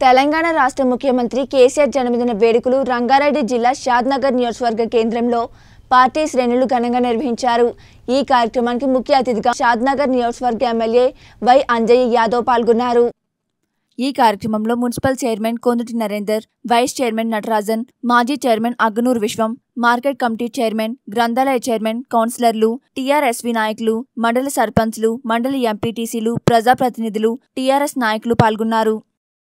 తెలంగాణ రాష్ట్ర ముఖ్యమంత్రి కేసీఆర్ జన్మదిన వేడుకలు రంగారెడ్డి జిల్లా షాద్నగర్ నియోజకవర్గ కేంద్రంలో పార్టీ శ్రేణులు ఘనంగా నిర్వహించారు। ఈ కార్యక్రమానికి ముఖ్య అతిథిగా షాద్నగర్ నియోజకవర్గ ఎమ్మెల్యే వై అంజయ్య యాదవ్ పాల్గొన్నారు। ఈ కార్యక్రమంలో municipal chairman Konduti Narender, vice chairman Natarajan, మాజీ chairman Agganuru Vishwam, market committee chairman, గ్రంథాలయ చైర్మన్, కౌన్సిలర్లు, టీఆర్ఎస్వి నాయకులు, మండల సర్పంచ్లు, మండలి ఎంపీటీసీలు, ప్రజాప్రతినిధులు, టీఆర్ఎస్ నాయకులు పాల్గొన్నారు।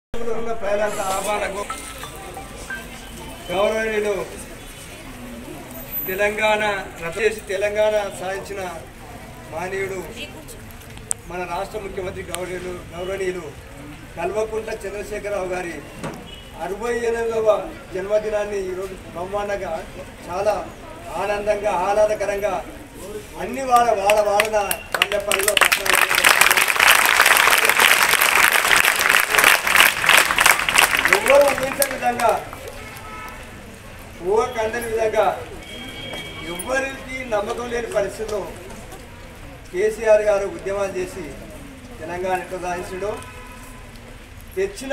తెలంగాణ సాధించిన మానవుడు మన రాష్ట్ర ముఖ్యమంత్రి గౌరవనీయులు కల్వకుంట్ల చంద్రశేఖరరావు గారి 68వ జన్మదినాన్ని ఈరోజు బ్రహ్మాండంగా చాలా ఆనందంగా ఆహ్లాదకరంగా అన్ని వాడన పల్లెపల్లిలో ఎవరు ఊహించే విధంగా కందని విధంగా ఎవరికి నమ్మకం లేని పరిస్థితుల్లో కేసీఆర్ గారు ఉద్యమాలు చేసి తెలంగాణ ఎట్లా సాధించడో తెచ్చిన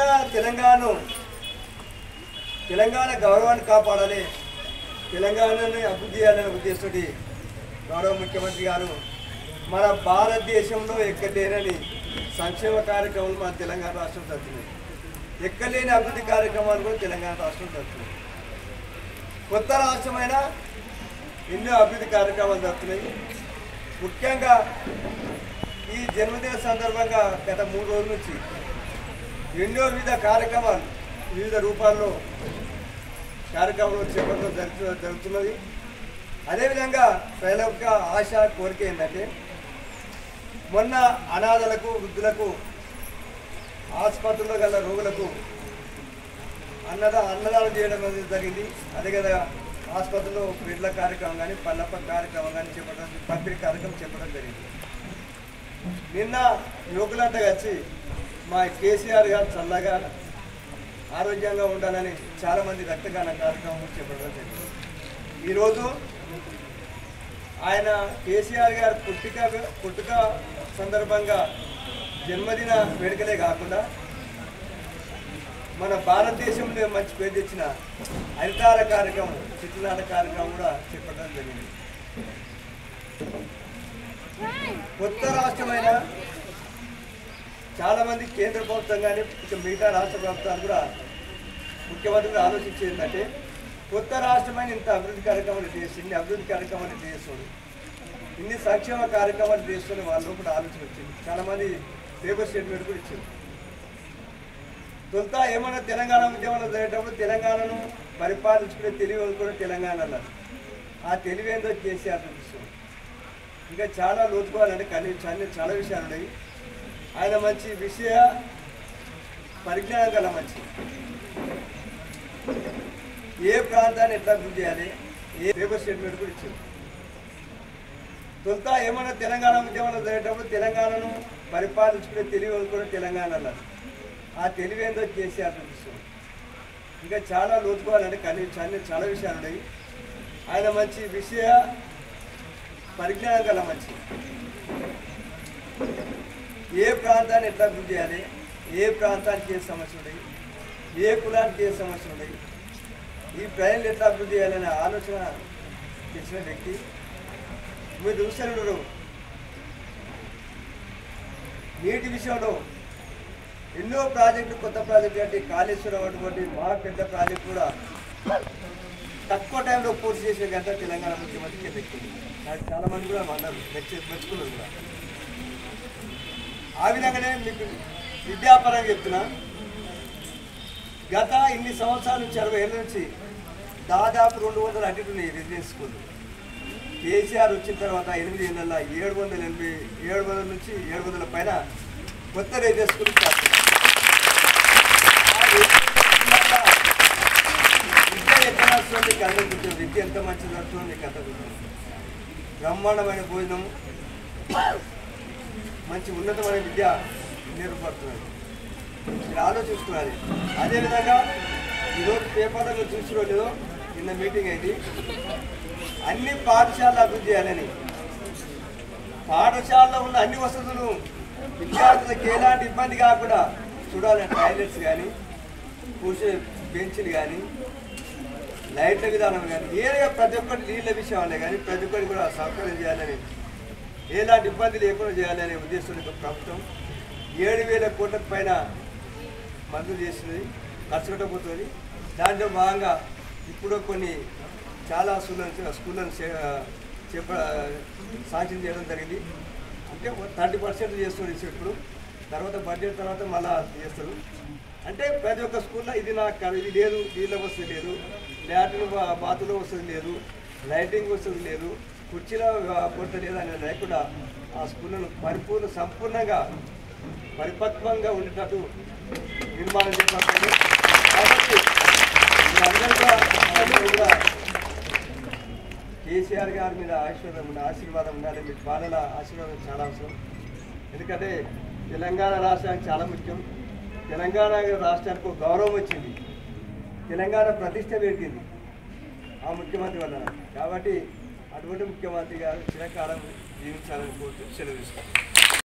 తెలంగాణ గౌరవాన్ని కాపాడాలి, తెలంగాణని అభివృద్ధి చేయాలనే ఉద్దేశంతో గౌరవ ముఖ్యమంత్రి గారు మన భారతదేశంలో ఎక్కలేని సంక్షేమ కార్యక్రమాలు మన తెలంగాణ రాష్ట్రం జరుగుతున్నాయి, ఎక్కలేని అభివృద్ధి కార్యక్రమాలు కూడా తెలంగాణ రాష్ట్రం జరుగుతున్నాయి। కొత్త రాష్ట్రమైన ఎన్నో అభివృద్ధి కార్యక్రమాలు జరుగుతున్నాయి। ముఖ్యంగా ఈ జన్మదిన సందర్భంగా గత 3 రోజుల నుంచి ఎన్నో వివిధ రూపాల్లో కార్యక్రమాలు చేపట్టడం జరుగుతున్నది। అదేవిధంగా ప్రజల యొక్క ఆశ కోరిక ఏంటంటే మొన్న అనాథలకు, వృద్ధులకు, ఆసుపత్రుల్లో గల రోగులకు అన్నదానం చేయడం అనేది జరిగింది। అదే కదా ఆసుపత్రిలో బిడ్ల కార్యక్రమం కానీ పల్లప్ప కార్యక్రమం కానీ పంపిణీ కార్యక్రమం చెప్పడం జరిగింది। నిన్న యువకులంతా కలిసి మా కేసీఆర్ గారు చల్లగా ఆరోగ్యంగా ఉండాలని చాలామంది రక్తదాన కార్యక్రమం చెప్పడం జరిగింది। ఈరోజు ఆయన కేసీఆర్ గారు పుట్టుక సందర్భంగా జన్మదిన వేడుకలే కాకుండా మన భారతదేశంలో మంచి పేరు తెచ్చిన హరితార కార్యక్రమం, చిత్రనాట కార్యక్రమం కూడా చెప్పడం జరిగింది। కొత్త రాష్ట్రమైన చాలామంది కేంద్ర ప్రభుత్వం కానీ ఇక మిగతా రాష్ట్ర ప్రభుత్వాలు కూడా ముఖ్యమంత్రులు ఆలోచించేది ఏంటంటే కొత్త రాష్ట్రమైన ఇంత అభివృద్ధి కార్యక్రమాలు చేసి ఇన్ని అభివృద్ధి కార్యక్రమాలు చేస్తాడు, ఇన్ని సంక్షేమ కార్యక్రమాలు చేస్తున్న వాళ్ళు కూడా ఆలోచన వచ్చింది। చాలామంది పేపర్ స్టేట్మెంట్ కూడా ఇచ్చారు। తొలుత ఏమన్నా తెలంగాణ ఉద్యమంలో జరిగేటప్పుడు తెలంగాణను పరిపాలించుకునే తెలివి కూడా తెలంగాణ అన్నారు, ఆ తెలివి ఏందో కేసీఆర్ చూపిస్తుంది। ఇంకా చాలా లోతుకోవాలంటే చాలా విషయాలు ఉన్నాయి। ఆయన మంచి విషయ పరిజ్ఞానం గల మంచి ఏ ప్రాంతాన్ని ఎట్లా అభివృద్ధి చేయాలి ఏ పేపర్ స్టేట్మెంట్ కూడా ఇచ్చారు। తొలుత ఏమన్నా తెలంగాణ ఉద్యమంలో జరిగేటప్పుడు తెలంగాణను పరిపాలించుకునే తెలివి కూడా తెలంగాణ అన్నారు, ఆ తెలివి ఏందో కేసీఆర్ చూపిస్తుంది। ఇంకా చాలా లోతుకోవాలంటే చాలా విషయాలు ఉన్నాయి। ఆయన మంచి విషయ పరిజ్ఞానం గల మంచి ఏ ప్రాంతాన్ని ఎట్లా అభివృద్ధి చేయాలి ఏ ప్రాంతానికి ఏ సమస్యలు ఉన్నాయి ఏ కులానికి ఏ సమస్యలు ఉన్నాయి ఈ ప్రజలు ఎట్లా అభివృద్ధి చేయాలనే ఆలోచన చేసిన వ్యక్తి। మీరు చూస్తారు నీటి విషయంలో ఎన్నో ప్రాజెక్టులు, కొత్త ప్రాజెక్టు అంటే కాళేశ్వరం అటువంటి మహా పెద్ద ప్రాజెక్టు కూడా తక్కువ టైంలో పూర్తి చేసే గంట తెలంగాణ ముఖ్యమంత్రికి వ్యక్తి నాకు చాలామంది కూడా అన్నారు, మెచ్చుకున్నారు కూడా। ఆ విధంగానే మీకు విద్యాపరంగా చెప్తున్నా, గత ఇన్ని సంవత్సరాల నుంచి 60 ఏళ్ళ నుంచి దాదాపు 200 అడ్డున్నాయి రెసిడెన్స్ స్కూళ్ళు। కేసీఆర్ వచ్చిన తర్వాత 8 ఏళ్ళల్లో 700 నుంచి 700 పైన కొత్త రెసిడెన్స్ స్కూల్ స్టార్ట్ చేశారు। విద్య ఎక్కడ వస్తుందో మీకు అందరికీ గుర్తుంది, విద్య ఎంత మంచిది వస్తుందో మీకు అంత గుర్తుంది। బ్రహ్మాండమైన భోజనం, మంచి ఉన్నతమైన విద్య నేర్పడుతున్నది, మీరు ఆలోచిస్తున్నారు। అదేవిధంగా ఈరోజు పేపర్లో చూసిరో లేదో నిన్న మీటింగ్ అయింది, అన్ని పాఠశాలలు అభివృద్ధి చేయాలని, పాఠశాలలో ఉన్న అన్ని వసతులు విద్యార్థులకు ఎలాంటి ఇబ్బంది కాకుండా చూడాలి, టాయిలెట్స్ కానీ కూర్చే బెంచ్లు కానీ లైట్ల విధానం కానీ ఏదైనా ప్రతి ఒక్కటి నీళ్ళ విషయం అనే కానీ ప్రతి ఒక్కటి కూడా సౌకర్యం చేయాలని ఎలాంటి ఇబ్బంది లేకుండా చేయాలనే ఉద్దేశంతో ప్రభుత్వం 7,000 కోట్ల పైన మంజూరు చేస్తుంది, ఖర్చు పెట్టబోతుంది. దాంట్లో భాగంగా ఇప్పుడు కొన్ని చాలా స్కూళ్ళను శాంక్షన్ చేయడం జరిగింది. అంటే 30% చేస్తుంది ఇప్పుడు, తర్వాత బడ్జెట్ తర్వాత మళ్ళా చేస్తారు. అంటే ప్రతి ఒక్క స్కూల్లో ఇది ఇది లేదు, నీళ్ళ వసతి లేదు, లాట్రిన్ బాత్రూంలో వసతి లేదు, లైటింగ్ వసతి లేదు, కుర్చీల కొరత లేదు అనేది లేకుండా ఆ స్కూళ్ళను సంపూర్ణంగా పరిపక్వంగా ఉండేటట్టు నిర్మాణం చేపట్టాలి. కాబట్టి మీరందరూ కూడా కేసీఆర్ గారి మీద ఆశీర్వాదం ఉండాలి. మీ పాలన ఆశీర్వాదం చాలా అవసరం. ఎందుకంటే తెలంగాణ రాష్ట్రానికి చాలా ముఖ్యం. తెలంగాణ రాష్ట్రానికి ఒక గౌరవం వచ్చింది, తెలంగాణ ప్రతిష్ట పెరిగింది ఆ ముఖ్యమంత్రి వల్ల. కాబట్టి అటువంటి ముఖ్యమంత్రి గారు చిరకాలం జీవించాలని కోరుతూ సెలవు ఇస్తాను.